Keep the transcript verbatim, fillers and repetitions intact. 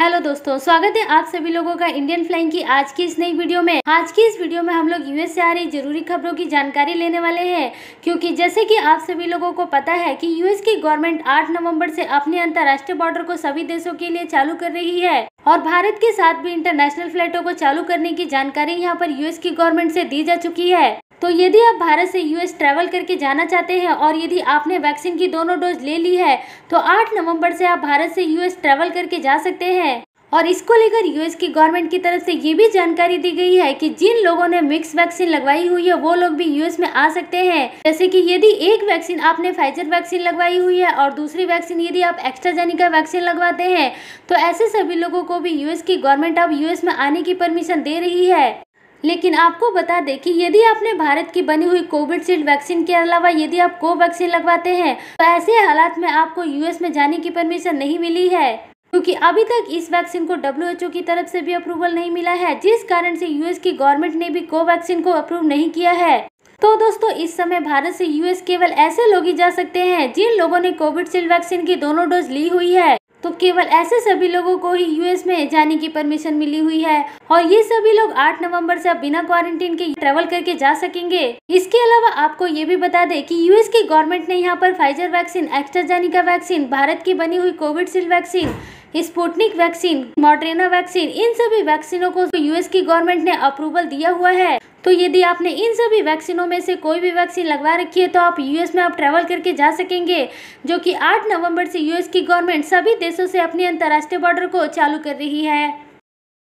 Hello दोस्तों, स्वागत है आप सभी लोगों का इंडियन फ्लाइंग की आज की इस नई वीडियो में। आज की इस वीडियो में हम लोग यूएस से आ रही जरूरी खबरों की जानकारी लेने वाले हैं, क्योंकि जैसे कि आप सभी लोगों को पता है कि यूएस की गवर्नमेंट आठ नवंबर से अपने अंतर्राष्ट्रीय बॉर्डर को सभी देशों के लिए चालू कर रही है और भारत के साथ भी इंटरनेशनल फ्लाइटों को चालू करने की जानकारी यहाँ पर यूएस की गवर्नमेंट से दी जा चुकी है। तो यदि आप भारत से यूएस ट्रैवल करके जाना चाहते हैं और यदि आपने वैक्सीन की दोनों डोज ले ली है तो आठ नवंबर से आप भारत से यूएस ट्रैवल करके जा सकते हैं। और इसको लेकर यूएस की गवर्नमेंट की तरफ से ये भी जानकारी दी गई है कि जिन लोगों ने मिक्स वैक्सीन लगवाई हुई है वो लोग भी यूएस में आ सकते हैं। जैसे कि यदि एक वैक्सीन आपने फाइजर वैक्सीन लगवाई हुई है और दूसरी वैक्सीन यदि आप एस्ट्राजेनेका वैक्सीन लगवाते हैं तो ऐसे सभी लोगों को भी यूएस की गवर्नमेंट अब यूएस में आने की परमिशन दे रही है। लेकिन आपको बता दें कि यदि आपने भारत की बनी हुई कोविशील्ड वैक्सीन के अलावा यदि आप कोवैक्सीन लगवाते हैं तो ऐसे हालात में आपको यूएस में जाने की परमिशन नहीं मिली है, क्योंकि अभी तक इस वैक्सीन को डब्ल्यू एच ओ की तरफ से भी अप्रूवल नहीं मिला है, जिस कारण से यूएस की गवर्नमेंट ने भी कोवैक्सीन को अप्रूव नहीं किया है। तो दोस्तों, इस समय भारत से यूएस केवल ऐसे लोग ही जा सकते हैं जिन लोगों ने कोविशील्ड वैक्सीन की दोनों डोज ली हुई है। तो केवल ऐसे सभी लोगों को ही यूएस में जाने की परमिशन मिली हुई है और ये सभी लोग आठ नवंबर से अब बिना क्वारंटीन के ट्रैवल करके जा सकेंगे। इसके अलावा आपको ये भी बता दें कि यूएस की गवर्नमेंट ने यहाँ पर Pfizer vaccine, AstraZeneca vaccine, Bharat की बनी हुई Covishield vaccine, Sputnik vaccine, Moderna vaccine, इन सभी वैक्सीनों को यूएस की गवर्नमेंट ने अप्रूवल दिया हुआ है। तो यदि आपने इन सभी वैक्सीनों में से कोई भी वैक्सीन लगवा रखी है तो आप यूएस में आप ट्रैवल करके जा सकेंगे, जो कि आठ नवंबर से यूएस की गवर्नमेंट सभी देशों से अपनी अंतर्राष्ट्रीय बॉर्डर को चालू कर रही है।